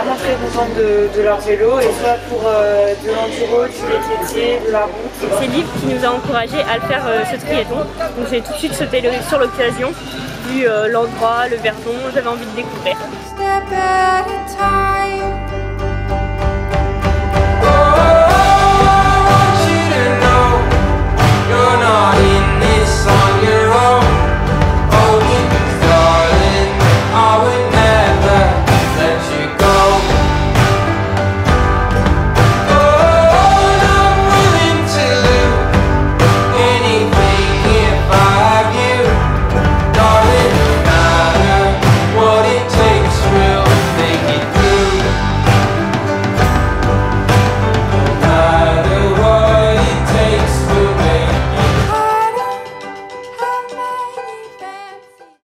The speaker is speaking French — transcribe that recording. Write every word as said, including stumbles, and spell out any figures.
vraiment très contentes de, de leur vélo, et soit pour euh, de l'enduro, du V T T, de la route. C'est Liv qui nous a encouragés à le faire euh, ce triathlon, donc j'ai tout de suite sauté le, sur l'occasion, vu euh, l'endroit, le Verdon, j'avais envie de découvrir. Step at a time.